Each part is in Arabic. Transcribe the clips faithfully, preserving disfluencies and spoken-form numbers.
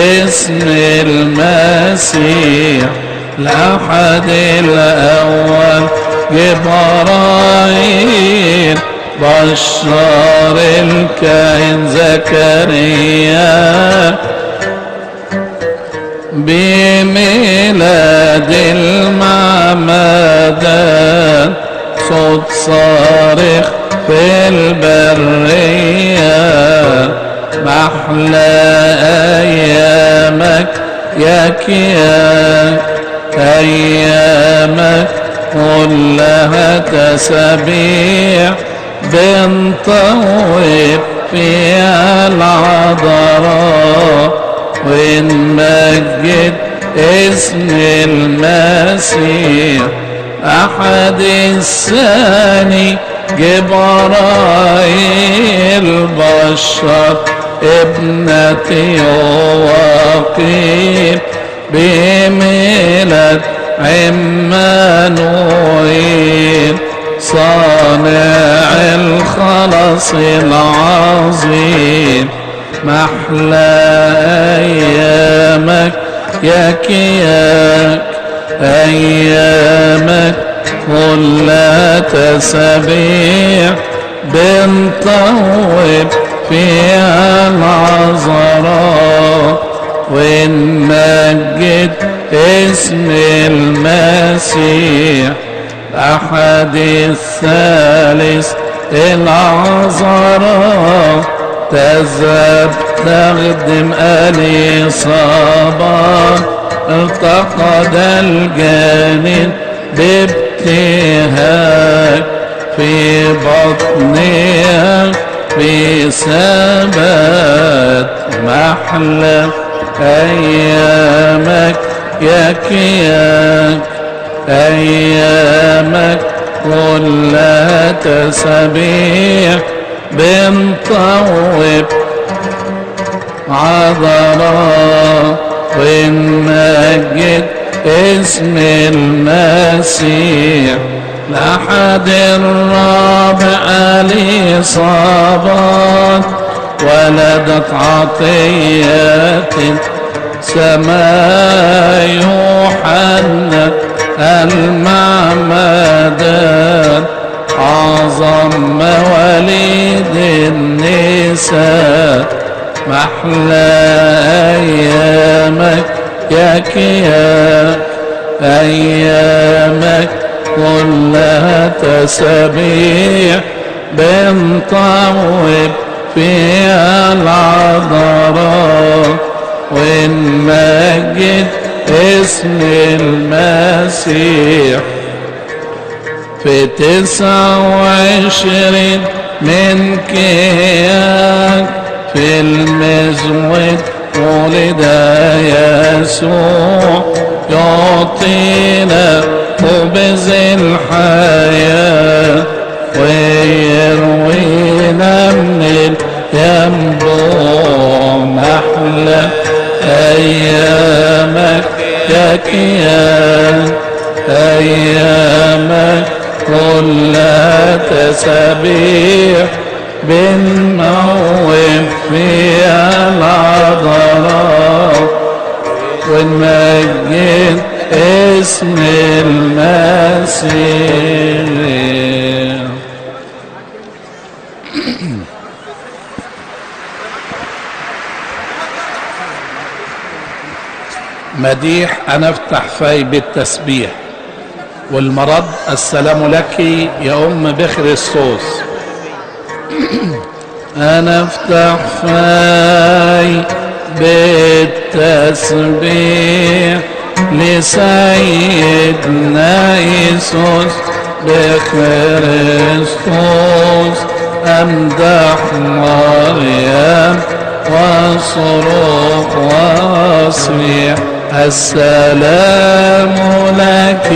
اسم المسيح الأحد الأول جبرائيل بشر الكاهن زكريا بميلاد المعمدان، صوت صارخ في البرية محلى أيامك يا كياك، أيامك كلها تسبيح بنطوب فيها العذراء ونمجد اسم المسيح أحد الثاني جبرائيل بشر ابنة يواقيم بميلاد عمانوئيل صانع الخلاص العظيم. محلى أيامك يا كياك، أيامك كلها تسبيح بنطوب فيها العذراء ونمجد اسم المسيح أحد الثالث العذراء تذهب تخدم الإصابات، التقد الجانب بابتهاج في بطنها في ثبات. محلى أيامك يا كياك، أيامك كلها تسبيح بنطوب عذراء ونمجد اسم المسيح. الأحد الرابع الإصابات ولدت عطيات سماء يوحنا المعمدان، أعظم مواليد النساء. محلى أيامك يا كياك، أيامك كلها تسبيح بنطوب فيها العذراء ونمجد اسم المسيح. في تسعة وعشرين من كياك في المزود ولد يسوع يعطينا خبز الحياة ويروينا من الينبوع. محلى أيامك يا كيان، أيامك كلها تسبيح بنموت فيها العذراء ونمجد اسم المسيح. مديح أنا افتح في بالتسبيح والمرض السلام لك يا أم بخريستوس. أنا افتح في بالتسبيح لسيدنا يسوع بخريستوس، أمدح مريم وصرخ واصيح السلام لك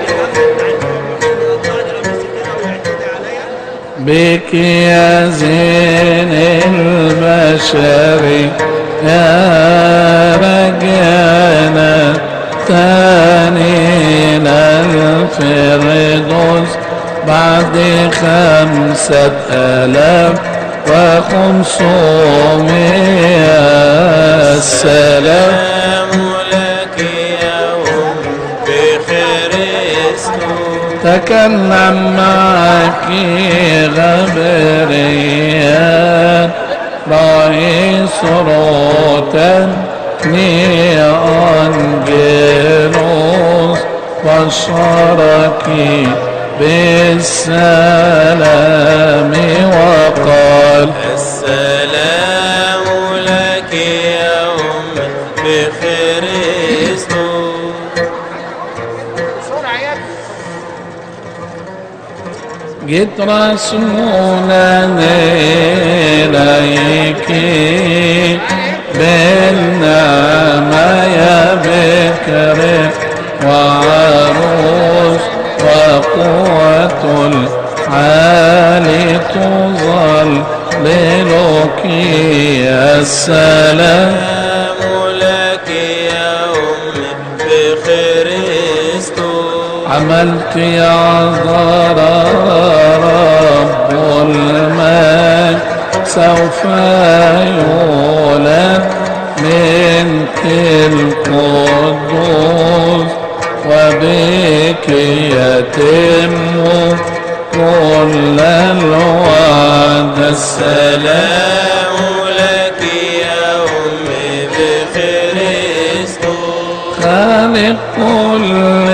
بك يا زين البشر يا رجانا تانينا الفردوس بعد خمسة آلاف وخمسمائة السلام لك يا أم بخريستوس. تكلم معك غبريال رئيس روتني أنجلوس بشرك بالسلام وقال السلام لك يا أم بخريستوس. جيت رسولا إليك بالنعمة يا بكر وعروس وقوة العالي تظللك يا السلام لك يا أم بخريستوس. عملت يا ضرر رب المجد سوف يولد منك القدوس وبك يتم كل الوعد. السلام لك يا أم بخريستوس. خالق كل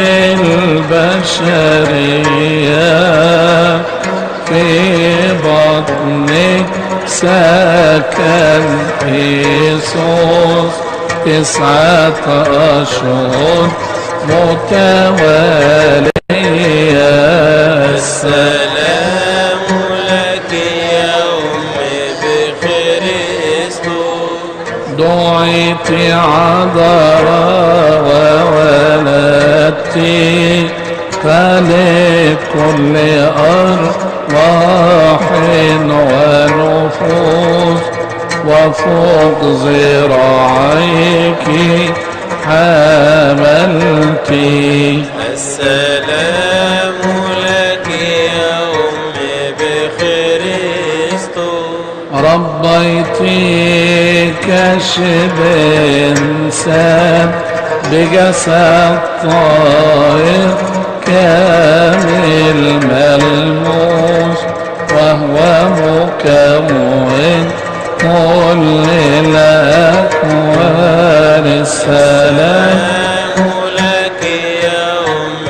البشرية في بطنك سكن يسوس تسعة أشهر متوالية. السلام لك يا أم بخريستوس. دعيت عذراء وولدت فلكل أرواح ونفوس وفوق ذراعيك حملتي. السلام لك يا أم بخريستوس. ربيتي كشب إنسان بجسد طاهر كامل ملموس وهو مكون كل الأكوان. السلام لك يا أم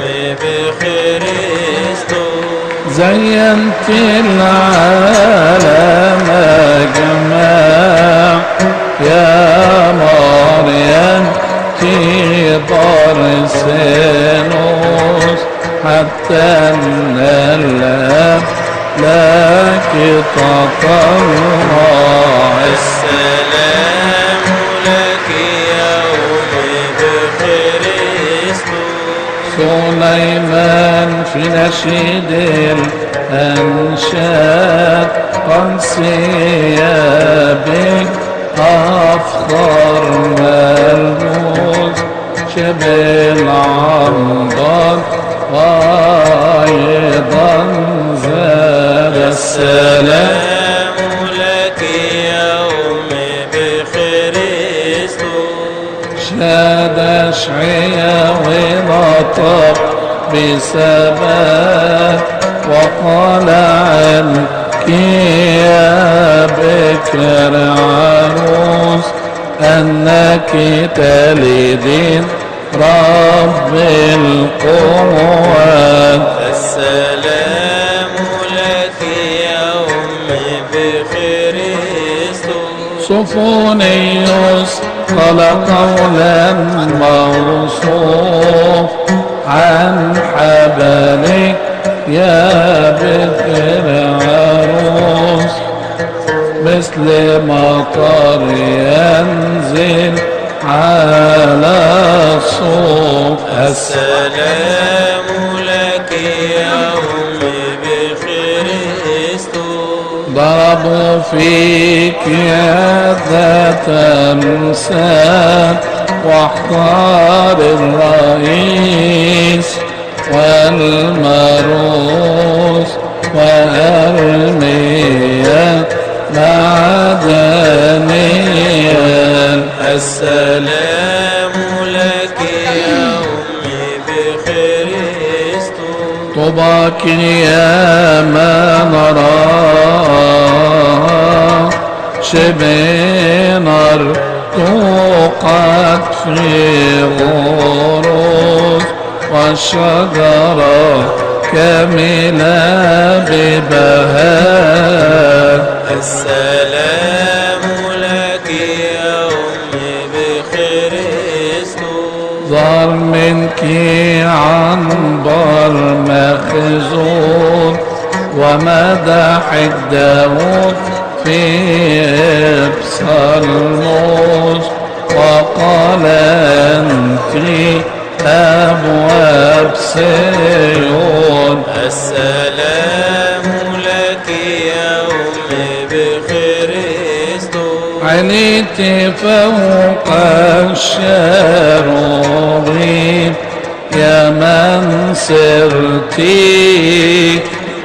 بخريستوس. زينت العالم جماع يا مريم تقدر سنوس حتى ان الاب لك تطلع. السلام لك يا أم بخريستوس. سليمان في نشيد الأنشاد قنسية بك أفخر ملموس شبه العنبر وأيضا زاد. السلام لك يا أم بخريستوس. شاد أشعياء ونطق بثبات وقال عنك يا بكر عروس أنك تلدين رب القوات. السلام لك يا أم بخريستوس. صفونيوس قال قولا موصوف عن حبلك يا بكر عروس مثل مطر ينزل على الصوف. السلام لك يا أم بخريستوس. ضربوا فيك يا ذات أمثال واحتار الرئيس والمروس وأرميا معدنيا. السلام لك يا أمي بخريستوس. طوباك يا من نرى شبينر توقد في غروس، والشجرة كاملة ببهاء. السلام لك يا أمي بخريستوس. ظهر منك عنبر مخزون، ومدحك داود في بصلموس، وقال انت ابواب سيون. السلام لك يا أمي بخريستوس. عليت فوق الشروبين يا من سرتي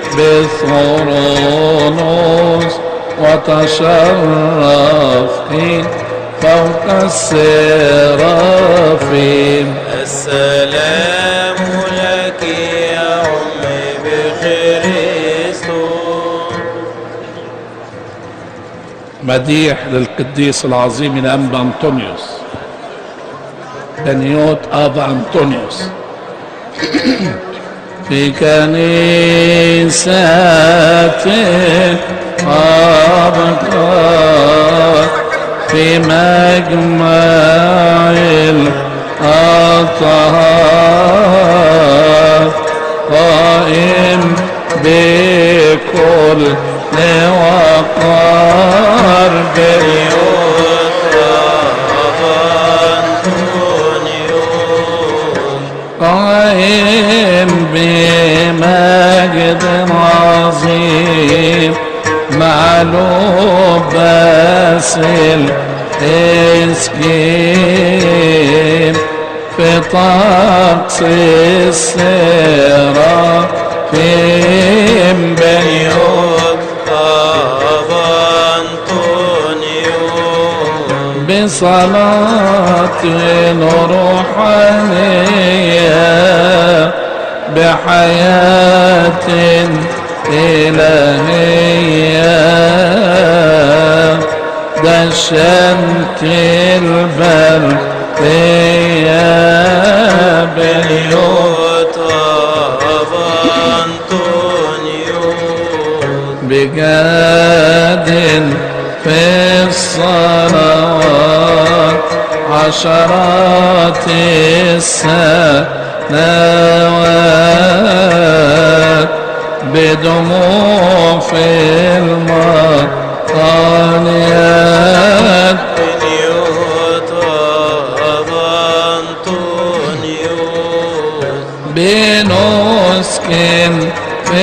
بثرونوس، وتشرفتي فوق السرافين. السلام لك يا أمي بخريستوس. مديح للقديس العظيم الأنبا أنطونيوس بنيوت أبا أنطونيوس في كنيسة أبكار في مجمع الأطهار، قائم بكل وقار بنيوت أبا أنطونيوس. قائم بمجد عظيم معلوم باسل اسكيم في طقس السرافيم. بنيوت أبا أنطونيوس. بصلاة روحانية بحياة إلهية، دشنت البرية. بنيوت أبا أنطونيوس. بجاد في الصلوات عشرات السنوات، بدموع في المطانيات. بنيوت أبا أنطونيوس. بنسكن في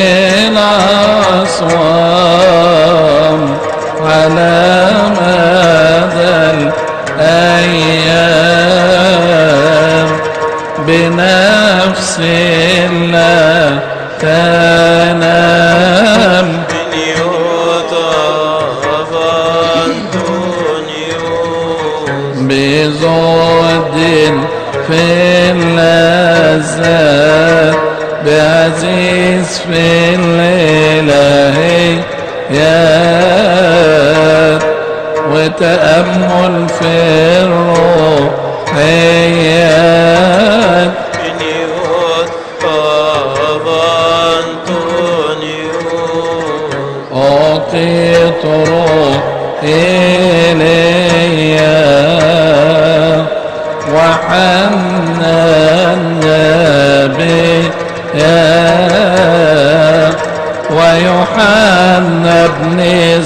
الأصوام على مدى الأيام، بنفس لا تنام. بنيوت أبا أنطونيوس. بزود في اللذات، بعزيز في الإلهيات، وتأمل في الروحيات. بنيوت أبا أنطونيوس. أعطيت روح إليا وحنان بي ويوحنا ابن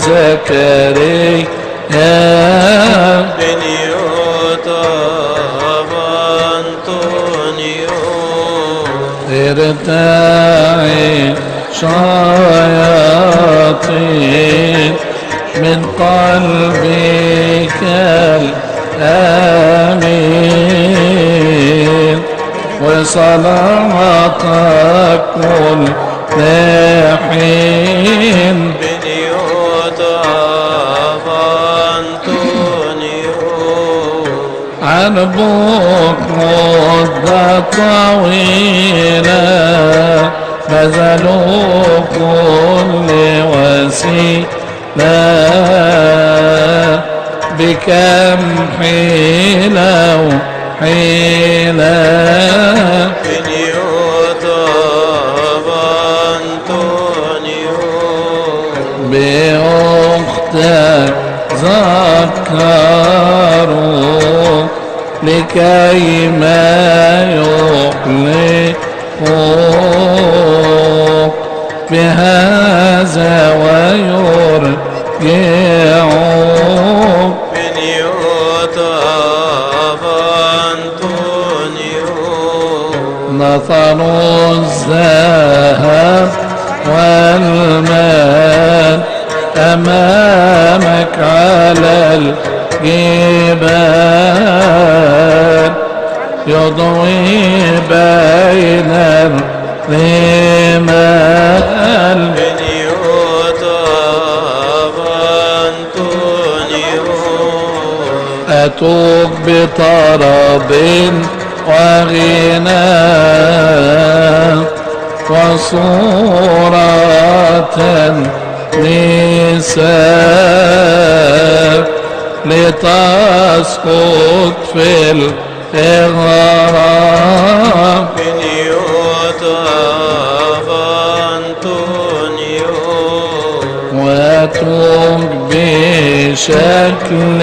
زكريا. بنيوت أبا أنطونيوس. ارتعي شياطين من قلبك الآمين، وصلاتك كل حين. بنيوت حسبوك مدة طويلة بذلوا كل وسيلة بكم حيلة وحيلة بأختك ذكروا لكي ما يخلقوك بهذا ويرجعوك نثروا الذهب والمال أمامك على الجبال يضوي بين الرمال أتوك بطرب وغنى وصورة نساء لتسقط في الإغرام وأتوك بشكل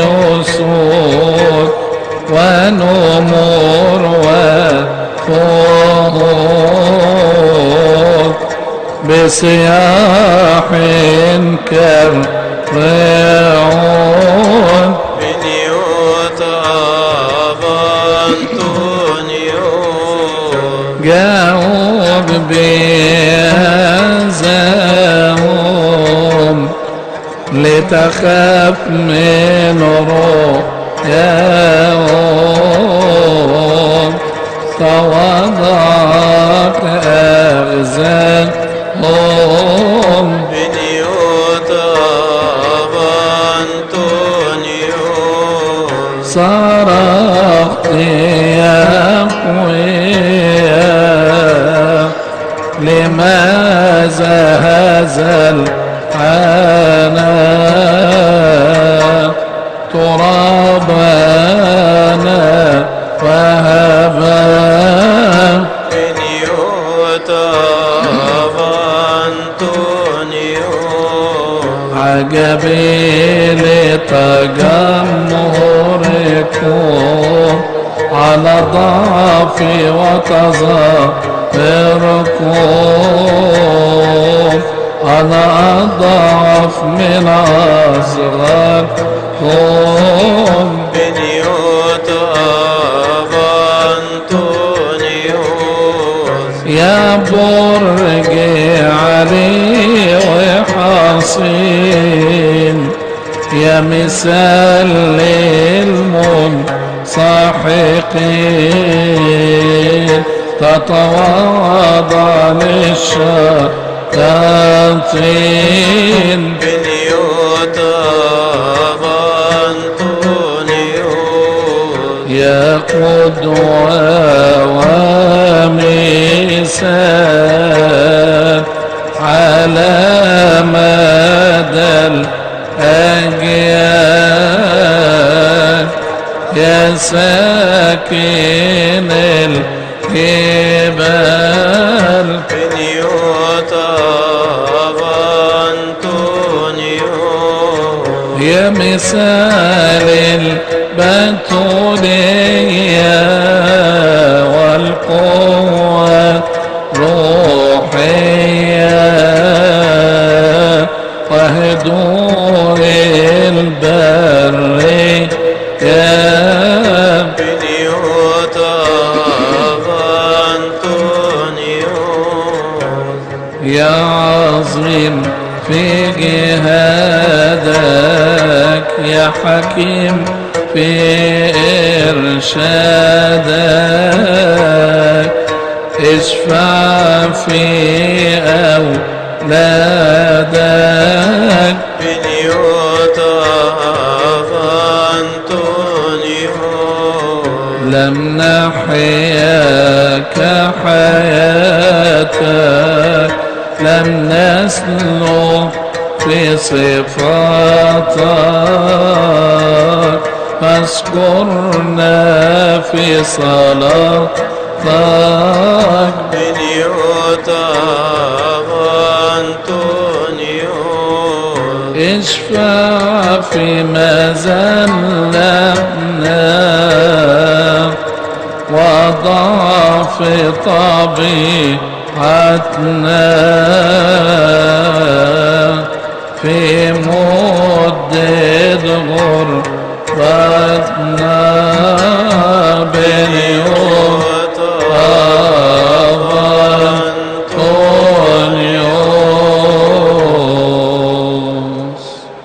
أسود ونمور وفهود بصياح كالرعون جاوب بأذاهم لتخاف من رؤياهم فوضعك أغزاهم صرخت يا قويا لماذا هذا العناء ترابنا وهبا عجبي لتجمهركم على ضعفي وتظاهركم أنا أضعف من أصغركم يا برج علي وحصين يا مثال للمنسحقين تتواضع للشياطين يا قدوة ومثال على مدى الأجيال يا ساكن الجبال يا مثال البتولية والقوة روحية وهدوء البرية يا عظيم في جهادك يا حكيم في إرشادك اشفع في أولادك بنيوت أنطونيو لم نحيا كحياتك، لم نسلك في صفاتك، فاذكرنا في صلاتك. اشفع في مزلنا وضعف طبيعتنا، في مدة غربتنا بنيوم أنطونيوس.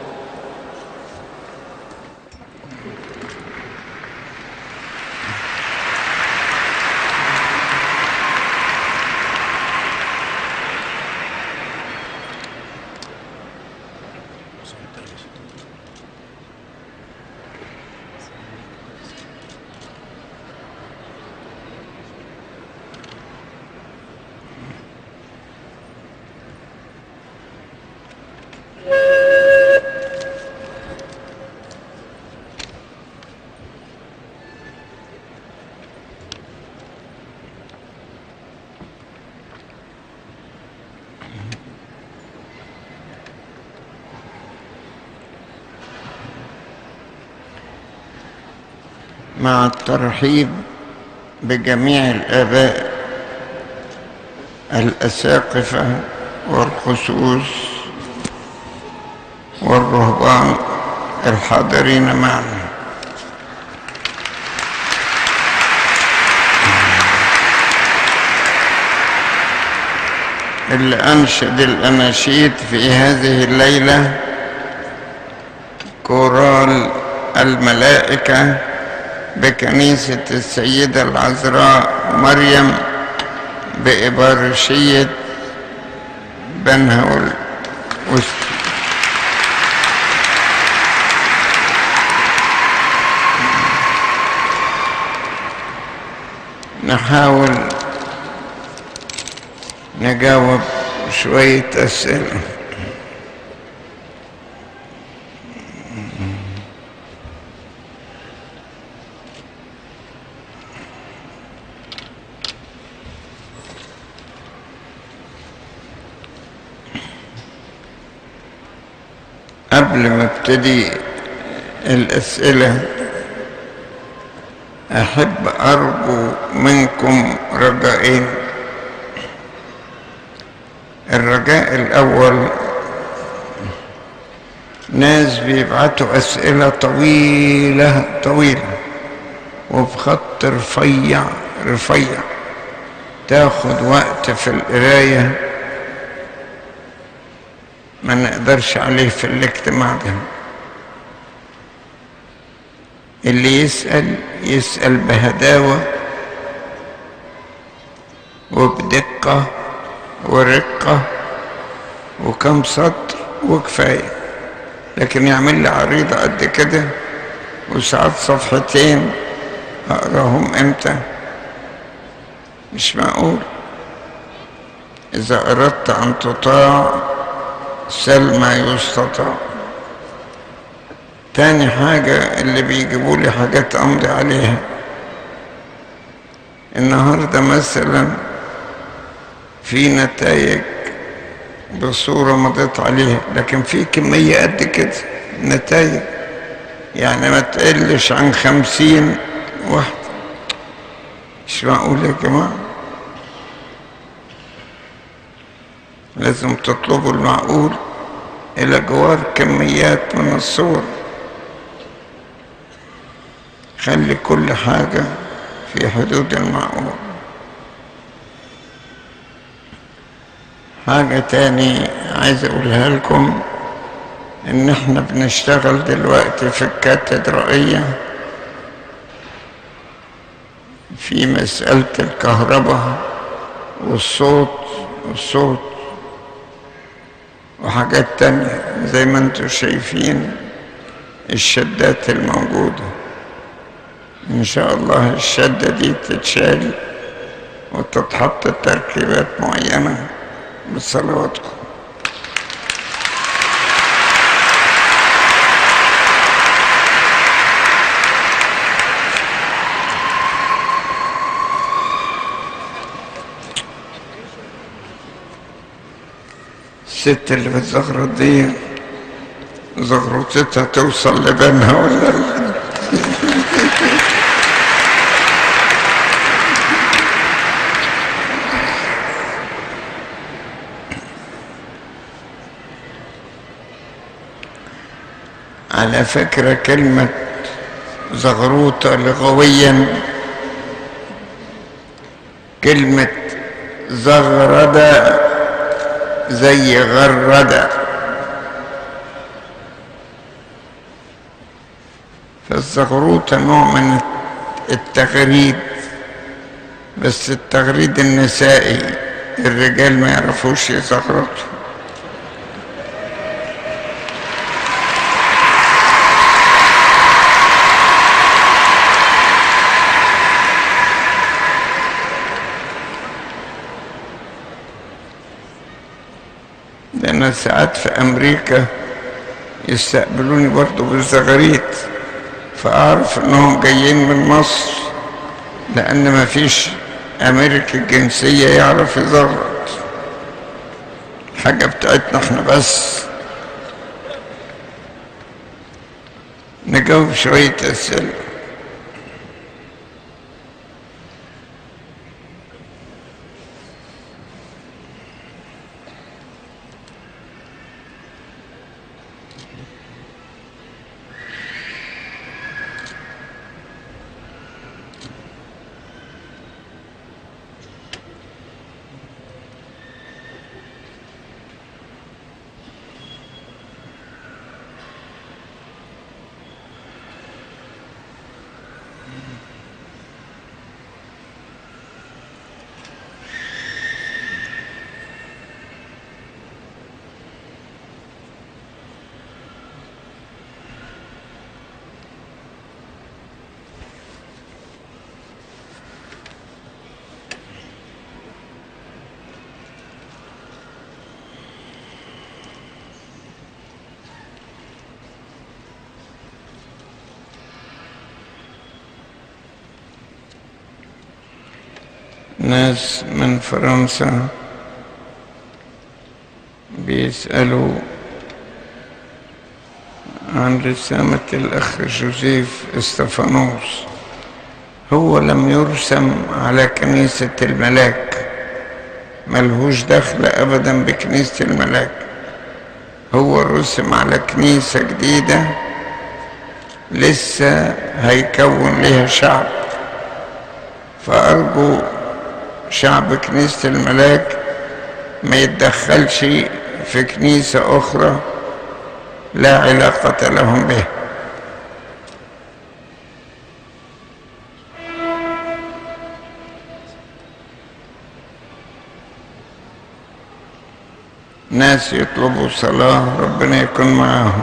مع الترحيب بجميع الآباء الأساقفة والخصوص والرهبان الحاضرين معنا، اللي أنشد الأناشيد في هذه الليلة كورال الملائكة بكنيسة السيدة العذراء مريم بإبارشية بنها والوسط. نحاول نجاوب شوية أسئلة. قبل ما ابتدي الأسئلة أحب أرجو منكم رجائين. الرجاء الأول، ناس بيبعتوا أسئلة طويلة طويلة وبخط رفيع رفيع تاخد وقت في القراية ما نقدرش عليه في الاجتماع ده. اللي يسأل يسأل بهداوة وبدقة ورقة وكم سطر وكفاية، لكن يعمل لي عريضة قد كده وساعات صفحتين أقراهم امتى؟ مش معقول. إذا أردت أن تطاع سل ما يستطاع. تاني حاجة، اللي بيجيبوا لي حاجات أمضي عليها. النهاردة مثلا في نتائج بصورة مضيت عليها، لكن في كمية قد كده نتائج، يعني ما تقلش عن خمسين واحدة. مش معقول يا جماعة، لازم تطلبوا المعقول إلى جوار كميات من الصور. خلي كل حاجة في حدود المعقول. حاجة تاني عايز أقولها لكم، إن إحنا بنشتغل دلوقتي في الكاتدرائية في مسألة الكهرباء والصوت والصوت وحاجات تانية زي ما انتم شايفين الشدات الموجودة. إن شاء الله الشدة دي تتشال وتتحط تركيبات معينة بصلواتكم. الست اللي بتزغرط دي زغرطتها توصل لبنها ولا لا؟ على فكرة كلمة زغروطة لغويا كلمة زغردة زي غردة، فالزغروطة نوع من التغريد، بس التغريد النسائي، الرجال ما يعرفوش يزغرطوا. لأن ساعات في أمريكا يستقبلوني برضو بالزغاريت، فأعرف أنهم جايين من مصر، لأن ما فيش أمريكي الجنسية يعرف يزغرط، حاجة بتاعتنا احنا بس. نجاوب شوية أسئلة. ناس من فرنسا بيسألوا عن رسامة الأخ جوزيف استفانوس. هو لم يرسم على كنيسة الملاك، ملهوش دخل أبدا بكنيسة الملاك، هو رسم على كنيسة جديدة لسه هيكون لها شعب، فأرجو شعب كنيسة الملاك ما يتدخلش في كنيسة أخرى لا علاقة لهم به. ناس يطلبوا صلاة ربنا يكون معاهم.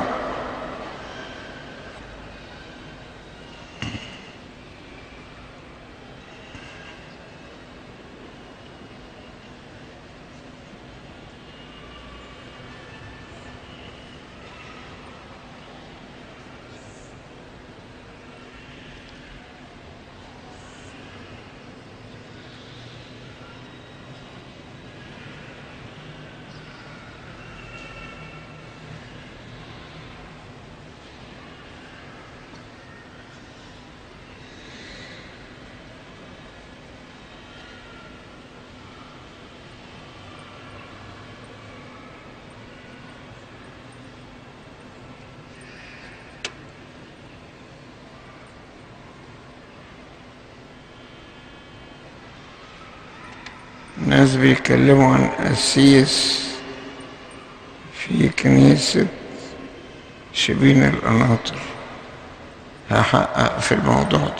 ناس بيتكلموا عن قسيس في كنيسة شبين القناطر، هحقق في الموضوع ده،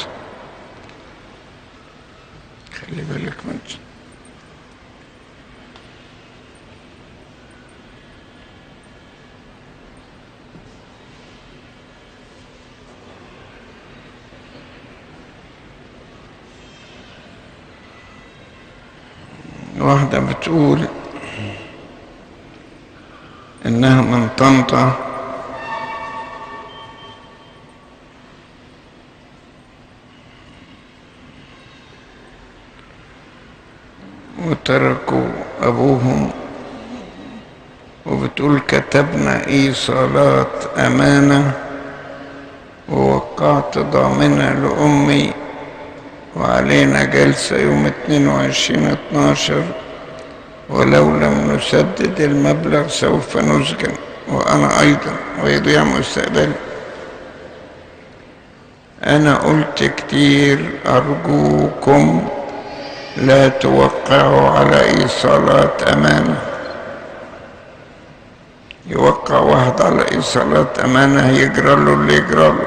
خلي بالك من ده. واحدة بتقول إنها من طنطا، وتركوا أبوهم، وبتقول كتبنا إيصالات أمانة ووقعت ضامنة لأمي، وعلينا جلسة يوم اتنين وعشرين اتناشر، ولو لم نسدد المبلغ سوف نسجن وأنا أيضا ويضيع مستقبلي. أنا قلت كتير أرجوكم لا توقعوا على إيصالات أمانة. يوقع واحد على إيصالات أمانة هيجرى له اللي يجرى له.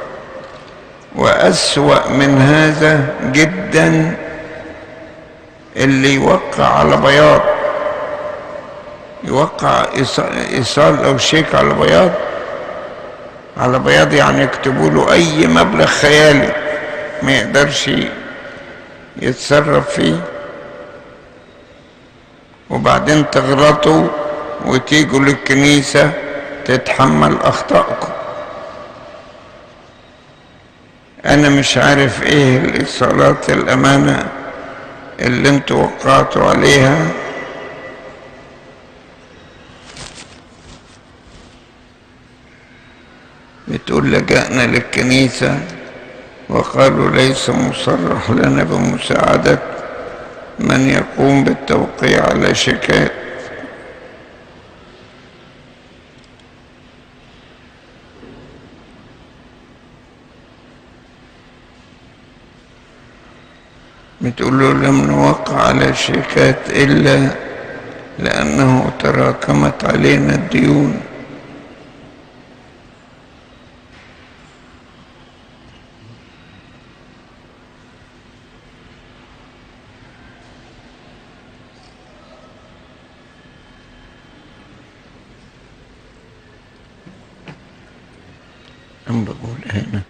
وأسوأ من هذا جدا اللي يوقع على بياض، يوقع إيصال أو شيك على بياض. على بياض يعني يكتبوا له أي مبلغ خيالي ما يقدرش يتصرف فيه، وبعدين تغلطوا وتيجوا للكنيسة تتحمل أخطائكم. أنا مش عارف إيه الإيصالات الأمانة اللي انتوا وقعتوا عليها، بتقول لجأنا للكنيسة وقالوا ليس مصرح لنا بمساعدة من يقوم بالتوقيع على شيكات. بتقول له لم نوقع على شيكات إلا لأنه تراكمت علينا الديون. أم بقول هنا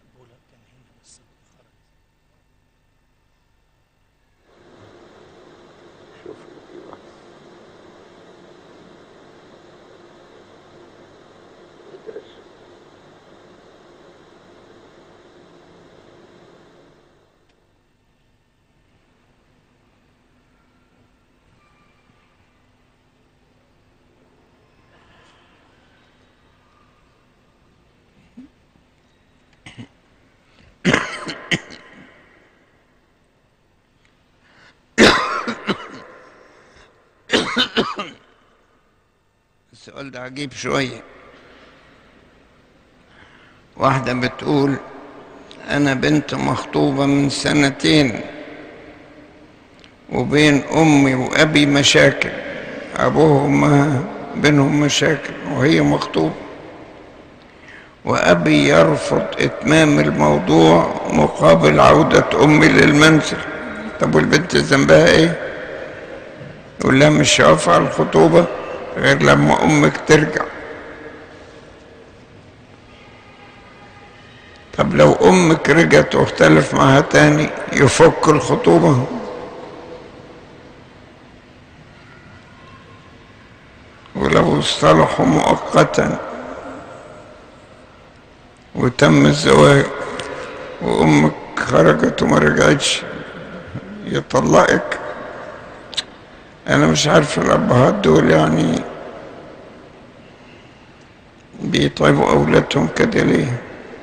السؤال ده عجيب شوية. واحدة بتقول أنا بنت مخطوبة من سنتين، وبين أمي وأبي مشاكل، أبوهم بينهم مشاكل وهي مخطوبة، وأبي يرفض إتمام الموضوع مقابل عودة أمي للمنزل. طب والبنت ذنبها إيه؟ يقول لها مش هقف على الخطوبة غير لما أمك ترجع. طب لو أمك رجعت واختلف معها تاني يفك الخطوبة. ولو اصطلحوا مؤقتا وتم الزواج وأمك خرجت وما رجعتش يطلقك. أنا مش عارف الأبهات دول يعني بيطيبوا أولادهم كده ليه.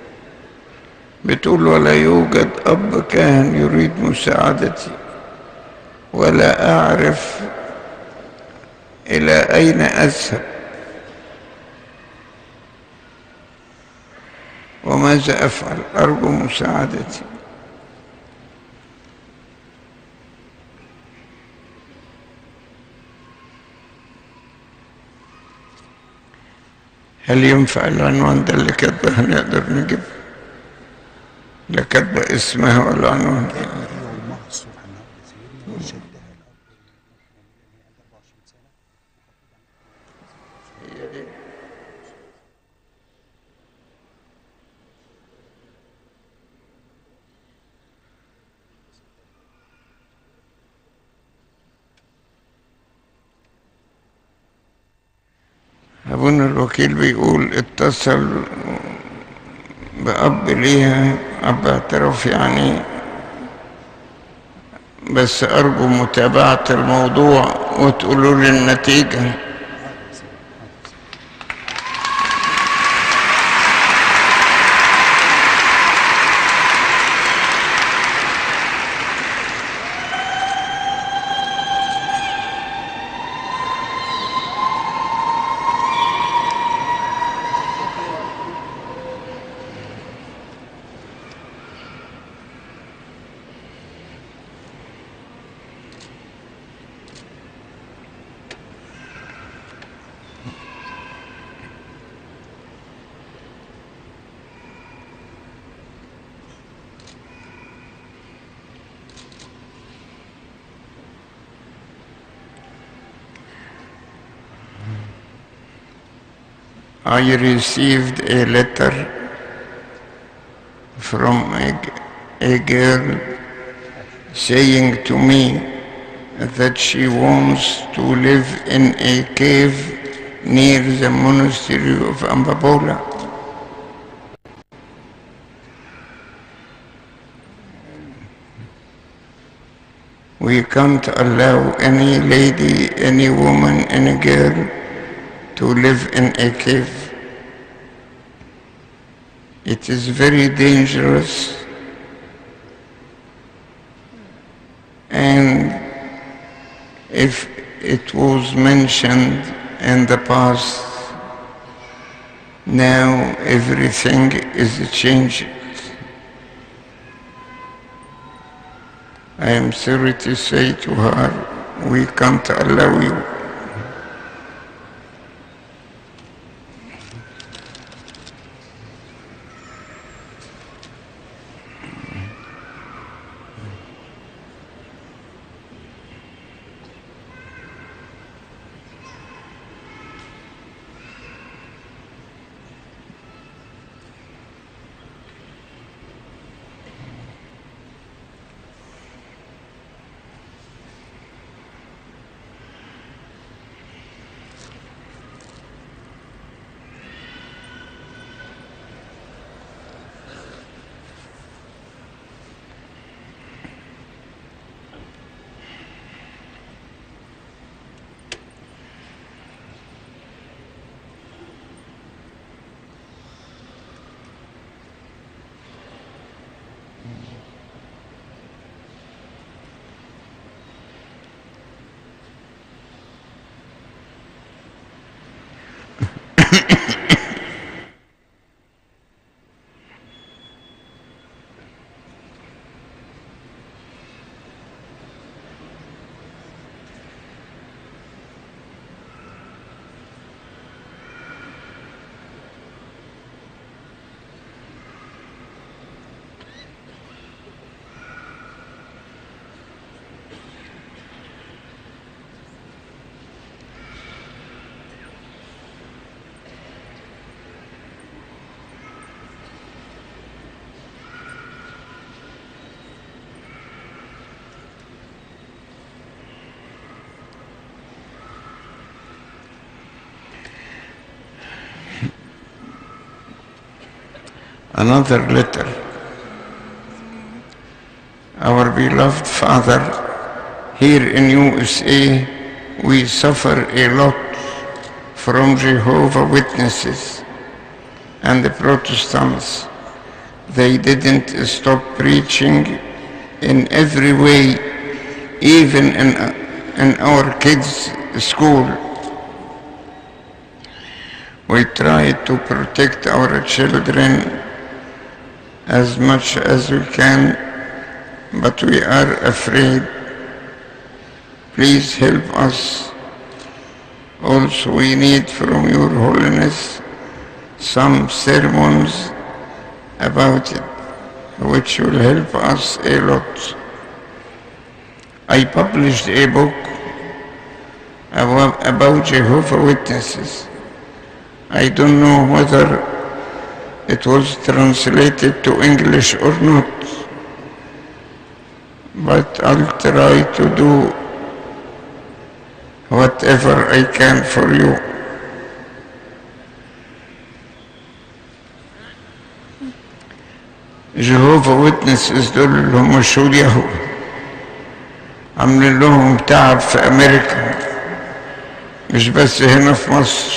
بتقول ولا يوجد أب كان يريد مساعدتي، ولا أعرف إلى أين أذهب وماذا أفعل، أرجو مساعدتي. هل ينفع العنوان ده اللي كاتبه هنقدر نجيب؟ لا كاتبه اسمها ولا عنوان. أبونا الوكيل بيقول اتصل بأب ليها، أب اعترف يعني، بس أرجو متابعة الموضوع وتقولوا لي النتيجة. I received a letter from a, a girl saying to me that she wants to live in a cave near the monastery of Ambabola. We can't allow any lady, any woman, any girl to live in a cave. It is very dangerous, and if it was mentioned in the past, now everything is changed. I am sorry to say to her, we can't allow you. Another letter. Our beloved Father, here in U S A, we suffer a lot from Jehovah's Witnesses and the Protestants. They didn't stop preaching in every way, even in, in our kids' school. We try to protect our children as much as we can, but we are afraid. Please help us. Also, we need from Your Holiness some sermons about it, which will help us a lot. I published a book about, about Jehovah's Witnesses. I don't know whether it was translated to English or not, but I'll try to do whatever I can for you. جهوفا ويتنسز دول اللي هم الشهود يهوه عاملين لهم تعب في أمريكا مش بس هنا في مصر.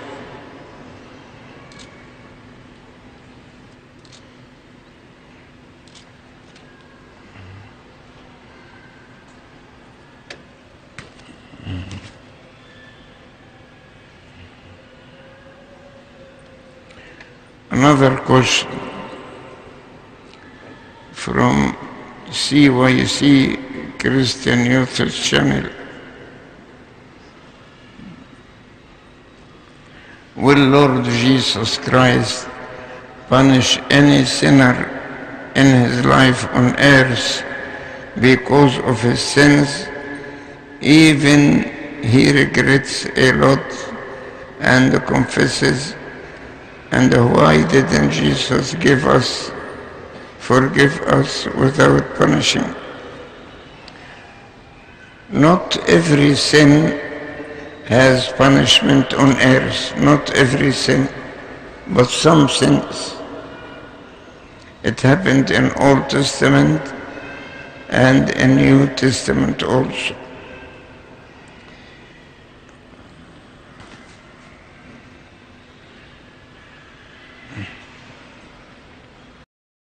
Another question from C Y C Christian Youth Channel. Will Lord Jesus Christ punish any sinner in his life on earth because of his sins, even he regrets a lot and confesses? And why didn't Jesus give us, forgive us without punishing? Not every sin has punishment on earth, not every sin, but some sins. It happened in Old Testament and in New Testament also.